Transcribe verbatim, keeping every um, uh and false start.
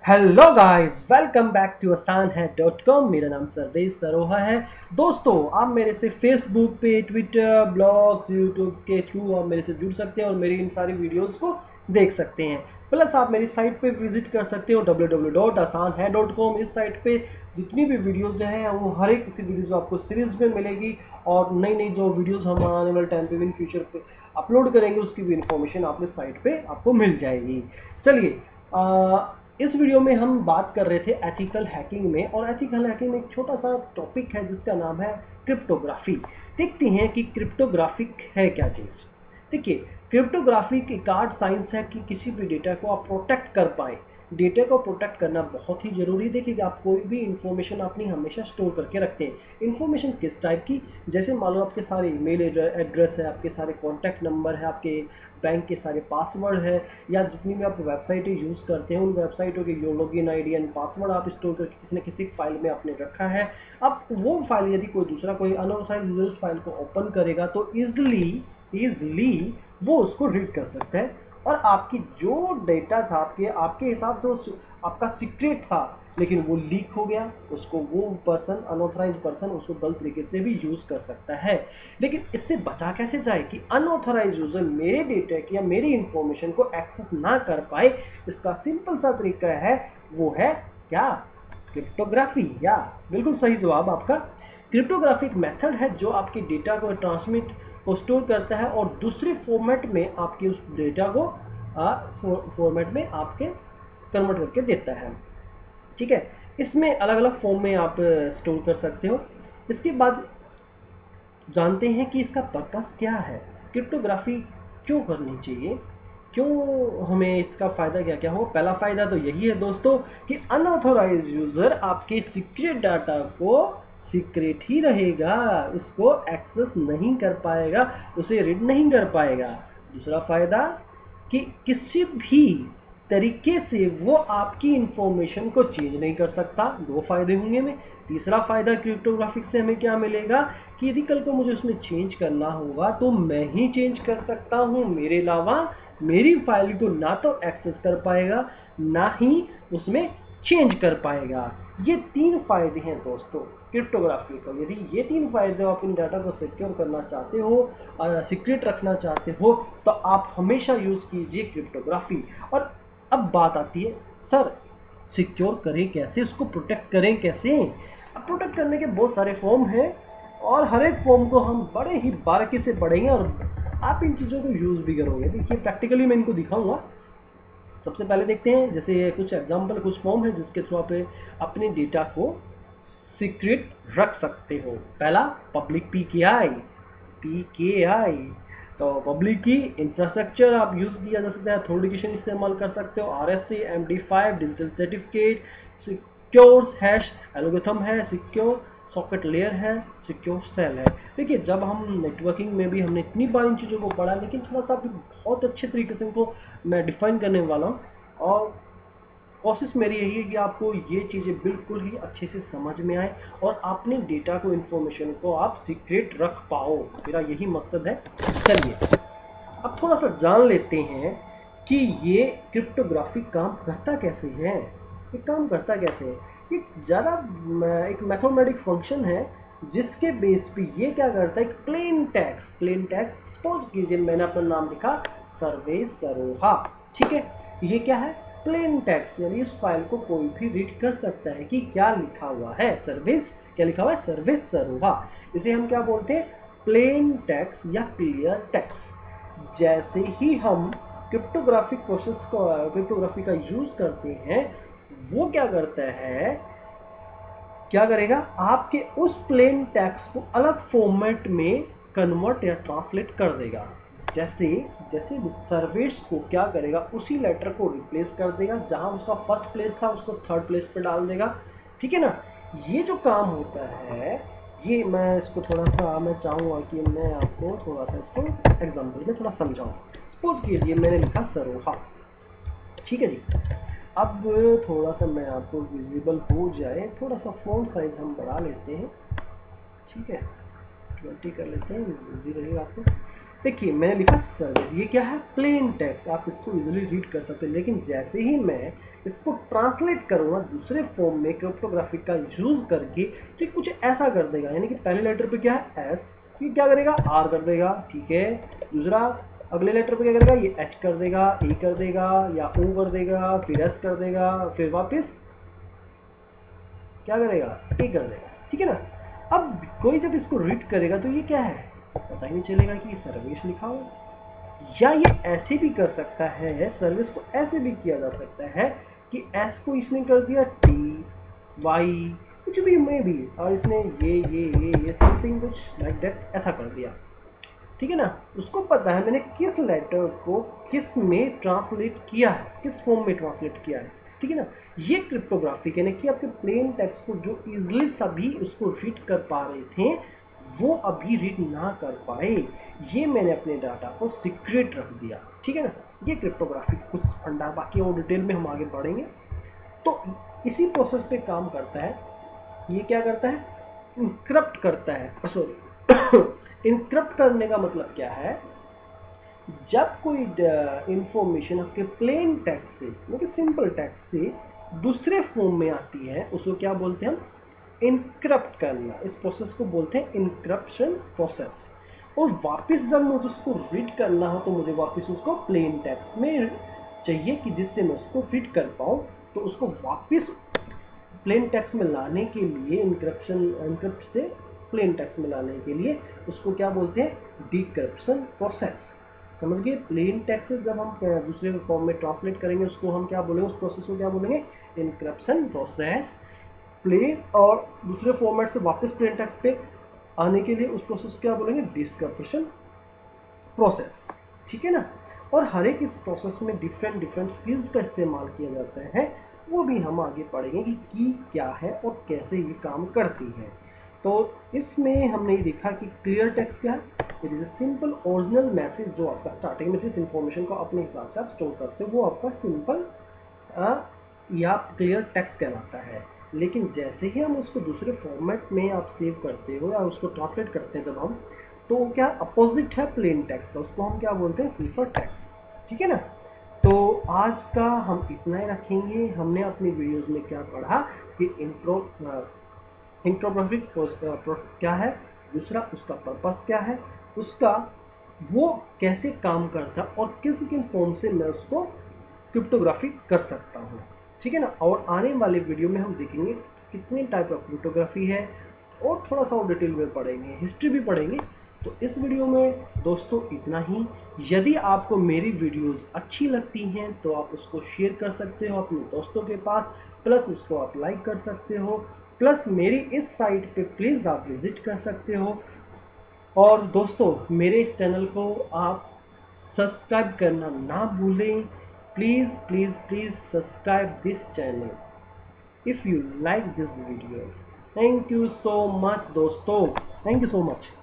Hello guys, welcome back to आसान है dot com. मेरा नाम सर्वेश सरोहा है। दोस्तों, आप मेरे से फेसबुक पे, ट्विटर, ब्लॉग, यूट्यूब के थ्रू आप मेरे से जुड़ सकते हैं और मेरी इन सारी वीडियोस को देख सकते हैं। प्लस आप मेरी साइट पे विजिट कर सकते हो डब्ल्यू डब्ल्यू डब्ल्यू डॉट आसान है डॉट कॉम। इस साइट पे जितनी भी वीडियोस हैं वो हर एक किसी वीडियोस आपको सीरीज में मिलेगी और नई नई जो वीडियोस हम आने वाले टाइम पे इन फ्यूचर पे अपलोड करेंगे उसकी भी इंफॉर्मेशन आपके साइट पे आपको मिल जाएगी। चलिए, इस वीडियो में हम बात कर रहे थे एथिकल हैकिंग में, और एथिकल हैकिंग में एक छोटा सा टॉपिक है जिसका नाम है क्रिप्टोग्राफी। देखते हैं कि क्रिप्टोग्राफिक है क्या चीज़। देखिए, क्रिप्टोग्राफी एक आर्ट साइंस है कि किसी भी डेटा को आप प्रोटेक्ट कर पाए। डेटा को प्रोटेक्ट करना बहुत ही जरूरी है। देखिए, आप कोई भी इंफॉर्मेशन अपनी हमेशा स्टोर करके रखते हैं। इंफॉर्मेशन किस टाइप की, जैसे मान लो आपके सारे ईमेल एड्रेस है, आपके सारे कॉन्टैक्ट नंबर है, आपके बैंक के सारे पासवर्ड है, या जितनी भी आप वेबसाइटें यूज़ करते हैं उन वेबसाइटों के लॉगिन आईडी एंड पासवर्ड आप स्टोर करके किसी न किसी फाइल में आपने रखा है। अब वो फाइल यदि कोई दूसरा कोई अनऑथराइज्ड यूजर उस फाइल को ओपन करेगा तो इजली इजली वो उसको रीड कर सकता है, और आपकी जो डेटा था आपके आपके हिसाब से उस आपका सीक्रेट था, लेकिन वो लीक हो गया, उसको वो पर्सन अनऑथराइज पर्सन उसको गलत तरीके से भी यूज कर सकता है। लेकिन इससे बचा कैसे जाए कि अनऑथराइज यूजर मेरे डेटा की या मेरी इंफॉर्मेशन को एक्सेस ना कर पाए। इसका सिंपल सा तरीका है, वो है क्या? क्रिप्टोग्राफी। या बिल्कुल सही जवाब आपका। क्रिप्टोग्राफी एक मेथड है जो आपके डेटा को ट्रांसमिट को स्टोर करता है और दूसरे फॉर्मेट में आपके उस डेटा को फॉर्मेट में आपके कन्वर्ट करके देता है। ठीक है, इसमें अलग अलग फॉर्म में आप स्टोर कर सकते हो। इसके बाद जानते हैं कि इसका पर्पस क्या है, क्रिप्टोग्राफी क्यों करनी चाहिए, क्यों हमें इसका फ़ायदा क्या क्या हो। पहला फ़ायदा तो यही है दोस्तों कि अनऑथोराइज यूज़र आपके सीक्रेट डाटा को सीक्रेट ही रहेगा, उसको एक्सेस नहीं कर पाएगा, उसे रीड नहीं कर पाएगा। दूसरा फ़ायदा कि किसी भी तरीके से वो आपकी इंफॉर्मेशन को चेंज नहीं कर सकता। दो फायदे होंगे में। तीसरा फायदा क्रिप्टोग्राफिक से हमें क्या मिलेगा कि यदि कल को मुझे उसमें चेंज करना होगा तो मैं ही चेंज कर सकता हूँ, मेरे अलावा मेरी फाइल को ना तो एक्सेस कर पाएगा ना ही उसमें चेंज कर पाएगा। ये तीन फायदे हैं दोस्तों क्रिप्टोग्राफी का। यदि ये तीन फायदे आप इन डाटा को सिक्योर करना चाहते हो, सीक्रेट रखना चाहते हो, तो आप हमेशा यूज कीजिए क्रिप्टोग्राफी। और अब बात आती है, सर सिक्योर करें कैसे, उसको प्रोटेक्ट करें कैसे? अब प्रोटेक्ट करने के बहुत सारे फॉर्म हैं और हर एक फॉर्म को हम बड़े ही बारीकी से पढ़ेंगे और आप इन चीज़ों को यूज़ भी करोगे। देखिए, प्रैक्टिकली मैं इनको दिखाऊंगा। सबसे पहले देखते हैं, जैसे कुछ एग्जांपल, कुछ फॉर्म है जिसके थ्रू आप अपने डेटा को सीक्रेट रख सकते हो। पहला, पब्लिक पी के आई। पी के आई तो पब्लिक की इंफ्रास्ट्रक्चर आप यूज़ किया जा सकता है, अथॉरिटिकेशन इस्तेमाल कर सकते हो, R S C, M D five, digital certificate, secure hash algorithm है, सिक्योर सॉकेट लेयर है, सिक्योर सेल है। देखिए, जब हम नेटवर्किंग में भी हमने इतनी बार इन चीज़ों को पढ़ा, लेकिन थोड़ा सा अभी बहुत अच्छे तरीके से इनको मैं डिफाइन करने वाला हूँ। और कोशिश मेरी यही है कि आपको ये चीज़ें बिल्कुल ही अच्छे से समझ में आए और अपने डेटा को, इन्फॉर्मेशन को आप सीक्रेट रख पाओ। मेरा यही मकसद है। चलिए, अब थोड़ा सा जान लेते हैं कि ये क्रिप्टोग्राफी काम करता कैसे है। ये काम करता कैसे है? ये ज़्यादा एक मैथमेटिक फंक्शन है जिसके बेस पे ये क्या करता है, एक plain text plain text suppose कीजिए मैंने अपना नाम लिखा सर्वेश सरोहा। ठीक है, ये क्या है? प्लेन टेक्स्ट, यानी इस फाइल को कोई भी रीड कर सकता है कि क्या लिखा हुआ है। सर्विस, क्या लिखा हुआ है? सर्विस सरोहा। इसे हम क्या बोलते हैं? प्लेन टेक्स्ट या क्लियर टेक्स्ट। जैसे ही हम क्रिप्टोग्राफिक प्रोसेस को क्रिप्टोग्राफी का यूज करते हैं, वो क्या करता है, क्या करेगा, आपके उस प्लेन टेक्स्ट को अलग फॉर्मेट में कन्वर्ट या ट्रांसलेट कर देगा। जैसे जैसे सर्विस को क्या करेगा, उसी लेटर को रिप्लेस कर देगा, जहां उसका फर्स्ट प्लेस था उसको थर्ड प्लेस पे डाल देगा। ठीक है ना? ये जो काम होता है, ये मैं इसको थोड़ा सा मैं चाहूँगा कि मैं आपको थोड़ा सा इसको एग्जाम्पल में थोड़ा समझाऊँ। सपोज कीजिए मैंने लिखा सरोहा। ठीक है जी। अब थोड़ा सा मैं आपको विजिबल हो जाए, थोड़ा सा फ़ॉन्ट साइज हम बढ़ा लेते हैं। ठीक है, ट्वेंटी कर लेते हैं, इजी रहेगा आपको। देखिए मैंने लिखा सर्विस, ये क्या है, प्लेन टेक्स्ट, आप इसको इजीली रीड कर सकते हैं। लेकिन जैसे ही मैं इसको ट्रांसलेट करूँगा दूसरे फॉर्म में क्रिप्टोग्राफिक का यूज करके, तो ये कुछ ऐसा कर देगा, यानी कि पहले लेटर पे क्या है एस, ये क्या करेगा आर कर देगा, ठीक है। दूसरा अगले लेटर पे क्या करेगा, ये एच कर देगा, ए कर देगा, या ओ कर देगा, फिर एस कर देगा, फिर वापस क्या करेगा, ए कर देगा, ठीक है ना। अब कोई जब इसको रीड करेगा तो ये क्या है, पता ही नहीं चलेगा कि ये सर्विस लिखा हो। या ये ऐसे भी कर सकता है, सर्विस को ऐसे भी किया जा सकता है कि एस को इसने कर दिया टी वाई कुछ भी में भी, और इसने ये ये ये ये समथिंग कुछ लाइक दैट ऐसा कर दिया, ठीक है ना। उसको पता है मैंने किस लेटर को किस में ट्रांसलेट किया है, किस फॉर्म में ट्रांसलेट किया है, ठीक है ना। ये क्रिप्टोग्राफिक यानी कि आपके प्लेन टेक्स्ट को जो इजिली सभी उसको रीड कर पा रहे थे वो अभी रीड ना कर पाए, ये मैंने अपने डाटा को सीक्रेट रख दिया, ठीक है ना। ये क्रिप्टोग्राफिक कुछ फंडा, बाकी और डिटेल में हम आगे बढ़ेंगे। तो इसी प्रोसेस पे काम करता है। ये क्या करता है, इनक्रप्ट करता है, सॉरी इनक्रप्ट करने का मतलब क्या है, जब कोई इंफॉर्मेशन आपके प्लेन टेक्स्ट से मतलब सिंपल टेक्स्ट से दूसरे फॉर्म में आती है उसको क्या बोलते हैं हम, इनक्रप्ट करना। इस प्रोसेस को बोलते हैं इनक्रप्शन प्रोसेस। और वापस जब मुझे उसको रीड करना हो तो मुझे वापस उसको प्लेन टेक्स्ट में चाहिए कि जिससे मैं उसको रीड कर पाऊँ। तो उसको वापस प्लेन टेक्स्ट में लाने के लिए इनक्रप्शन इनक्रप्ट से प्लेन टेक्स्ट में लाने के लिए उसको क्या बोलते हैं, डिक्रिप्शन प्रोसेस। समझ गए, प्लेन टेक्स्ट से जब हम दूसरे फॉर्म में ट्रांसलेट करेंगे उसको हम क्या बोलेंगे, उस प्रोसेस को क्या बोलेंगे, इनक्रप्शन प्रोसेस। प्लेन और दूसरे फॉर्मेट से वापस प्लेन टेक्स्ट पे आने के लिए उस प्रोसेस को क्या बोलेंगे, डिक्रिप्शन प्रोसेस, ठीक है ना। और हर एक इस प्रोसेस में डिफरेंट डिफरेंट स्किल्स का इस्तेमाल किया जाता है, वो भी हम आगे पढ़ेंगे कि की क्या है और कैसे ये काम करती है। तो इसमें हमने ये देखा कि क्लियर टेक्स्ट क्या है, it is a simple original message जो आपका स्टार्टिंग में जिस इंफॉर्मेशन को अपने हिसाब से आप स्टोर करते हो वो आपका सिंपल या क्लियर टेक्स्ट कहलाता है। लेकिन जैसे ही हम उसको दूसरे फॉर्मेट में आप सेव करते हो या उसको ट्रांसलेट करते हैं जब हम, तो क्या अपोजिट है प्लेन टेक्स्ट का, उसको हम क्या बोलते हैं, सिफर टेक्स्ट, ठीक है ना। तो आज का हम इतना ही रखेंगे। हमने अपनी वीडियोस में क्या पढ़ा कि इंट्रो इंट्रोग्राफिक क्या है, दूसरा उसका पर्पस क्या है, उसका वो कैसे काम करता और किस किन फॉर्म से मैं उसको क्रिप्टोग्राफी कर सकता हूँ, ठीक है ना। और आने वाले वीडियो में हम देखेंगे कितने टाइप ऑफ क्रिप्टोग्राफी है और थोड़ा सा और डिटेल में पढ़ेंगे, हिस्ट्री भी पढ़ेंगे। तो इस वीडियो में दोस्तों इतना ही। यदि आपको मेरी वीडियोस अच्छी लगती हैं तो आप उसको शेयर कर सकते हो अपने दोस्तों के पास, प्लस उसको आप लाइक कर सकते हो, प्लस मेरी इस साइट पे प्लीज़ आप विजिट कर सकते हो। और दोस्तों मेरे इस चैनल को आप सब्सक्राइब करना ना भूलें। Please please please subscribe this channel if you like this videos. Thank you so much दोस्तों, थैंक यू सो मच।